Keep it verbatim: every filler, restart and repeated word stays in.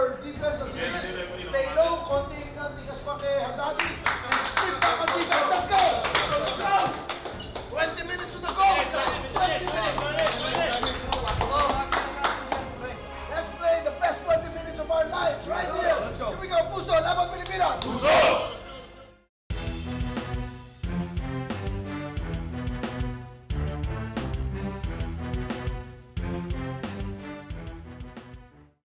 your defense as it is. Stay low, konti